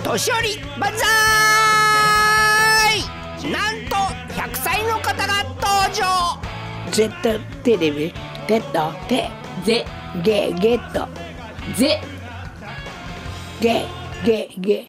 年寄り万歳。なんと100歳の方が登場。 Z テレビゲットゲぜゲゲットぜゲゲゲ